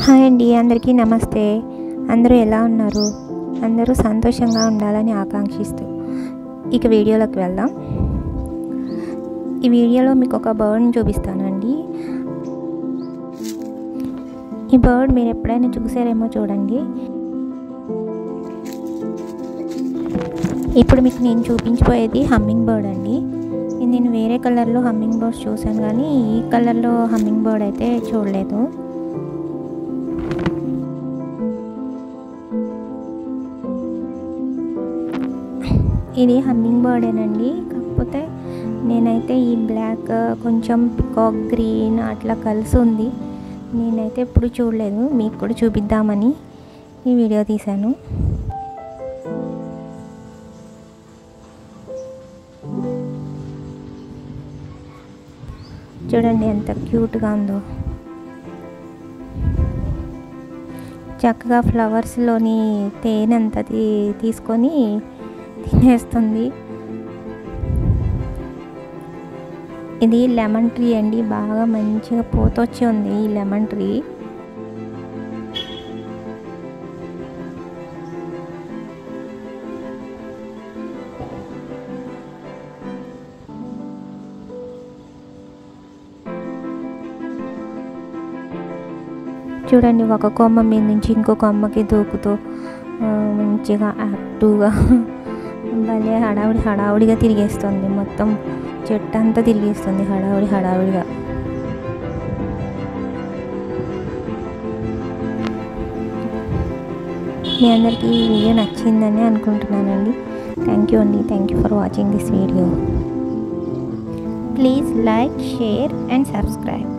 Hi అండి, అందరికీ నమస్తే. అందరూ ఎలా ఉన్నారు? అందరూ సంతోషంగా ఉండాలని ఆకాంక్షిస్తూ ఇక వీడియోలోకి వెళ్దాం. ఈ వీడియోలో మీకు ఒక బర్డ్ని చూపిస్తానండి. ఈ బర్డ్ మీరు ఎప్పుడైనా చూసారేమో చూడండి. ఇప్పుడు మీకు నేను చూపించబోయేది హమ్మింగ్ బర్డ్ అండి. నేను వేరే కలర్లో హమ్మింగ్ బర్డ్స్ చూసాను, కానీ ఈ కలర్లో హమ్మింగ్ బర్డ్ అయితే చూడలేదు. ఇది హమ్మింగ్ బర్డేనండి, కాకపోతే నేనైతే ఈ బ్లాక్ కొంచెం పికాక్ గ్రీన్ అట్లా కలిసి ఉంది. నేనైతే ఎప్పుడు చూడలేదు, మీకు కూడా చూపిద్దామని ఈ వీడియో తీశాను. చూడండి ఎంత క్యూట్గా ఉందో. చక్కగా ఫ్లవర్స్లోని తేనె అంతా తీసుకొని తినేస్తుంది. ఇది లెమన్ ట్రీ అండి, బాగా మంచిగా పోతొచ్చి ఉంది ఈ లెమన్ ట్రీ. చూడండి, ఒక కొమ్మ మీద నుంచి ఇంకో కొమ్మకి దూకుతూ మంచిగా యాక్టివ్గా భలే హడావుడిగా తిరిగేస్తుంది. మొత్తం చెట్టు అంతా తిరిగేస్తుంది హడావుడిగా. మీ అందరికీ ఈ వీడియో నచ్చిందని అనుకుంటున్నానండి. థ్యాంక్ యూ అండి. Thank you for watching this video. Please like, share and subscribe.